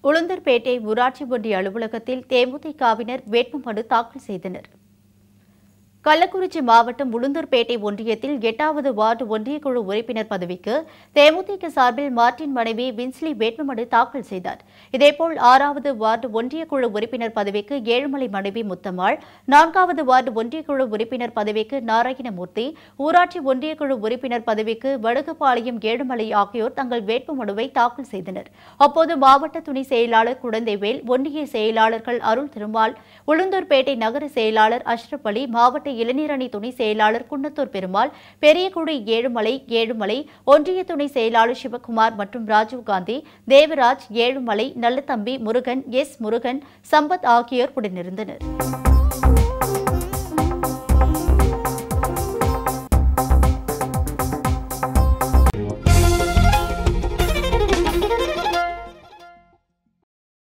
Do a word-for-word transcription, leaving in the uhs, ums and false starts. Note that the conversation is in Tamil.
உளுந்தூர்பேட்டை ஊராட்சி ஒன்றிய அலுவலகத்தில் தேமுதிகவினர் வேட்புமனு தாக்கல் செய்தனர். கள்ளக்குறிச்சி மாவட்டம் உளுந்தூர்பேட்டை ஒன்றியத்தில் எட்டாவது வார்டு ஒன்றியக்குழு உறுப்பினர் பதவிக்கு தேமுதிக சார்பில் மார்டின் மனைவி வின்ஸ்லி வேட்புமனு தாக்கல் செய்தார். இதேபோல் ஆறாவது வார்டு ஒன்றியக்குழு உறுப்பினர் பதவிக்கு ஏழுமலை மனைவி முத்தம்மாள், நான்காவது வார்டு ஒன்றியக்குழு உறுப்பினர் பதவிக்கு நாராயணமூர்த்தி, ஊராட்சி ஒன்றியக்குழு உறுப்பினர் பதவிக்கு வடுகுபாளையம் ஏழுமலை ஆகியோர் தங்கள் வேட்புமனுவை தாக்கல் செய்தனர். அப்போது மாவட்ட துணை செயலாளர் குழந்தைவேல், ஒன்றிய செயலாளர்கள் அருள் திருமால், உளுந்தூர்பேட்டை நகர செயலாளர் அஷ்ரப் அலி, மாவட்ட இளைஞரணி துணை செயலாளர் குன்னத்தூர் பெருமாள், பெரியகுடி ஏழுமலை ஏழுமலை, ஒன்றிய துணை செயலாளர் சிவகுமார் மற்றும் ராஜீவ்காந்தி, தேவராஜ், ஏழுமலை, நல்லதம்பி, முருகன், எஸ் முருகன், சம்பத் ஆகியோர் உடனிருந்தனர்.